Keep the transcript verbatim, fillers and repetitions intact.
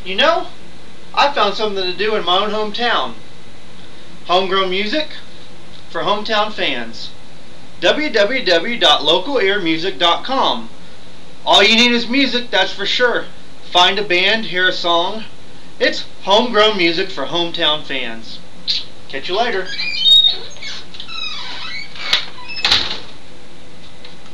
You know, I found something to do in my own hometown. Homegrown music for hometown fans. w w w dot local air music dot com. All you need is music, that's for sure. Find a band, hear a song. It's homegrown music for hometown fans. Catch you later.